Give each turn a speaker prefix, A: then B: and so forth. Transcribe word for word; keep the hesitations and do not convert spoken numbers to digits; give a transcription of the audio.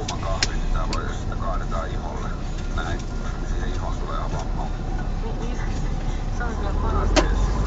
A: kuuma kahvi, niin tää voi, sitä kaadetaan iholle. Näin. Siihen ihoon tulee avaamaan.
B: Niin, niin. Se on kyllä parasta.